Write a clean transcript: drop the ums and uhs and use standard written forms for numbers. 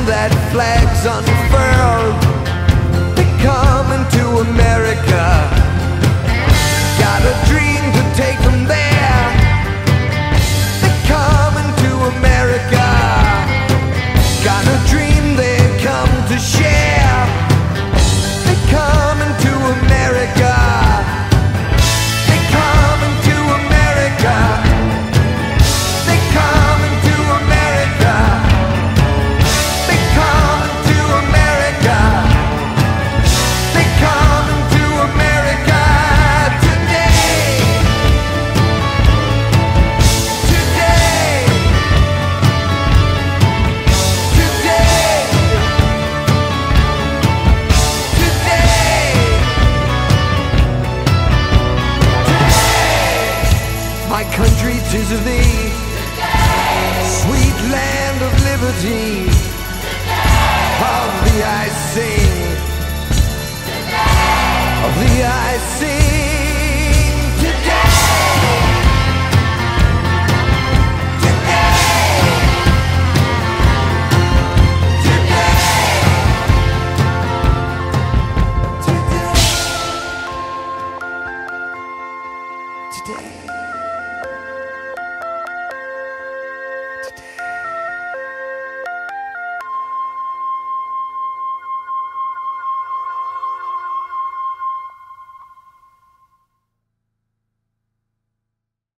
that flag's unfurled. They're coming to America. Got a dream to take them there. They're coming to America. Got a dream they come to share. They're coming to America. They're coming to America. They're coming to America. They're coming to America. They're coming to America today. Today. Today. Today. My country, 'tis of thee, sweet land of liberty. Of thee I sing, of thee I sing today. Today. Today. Today.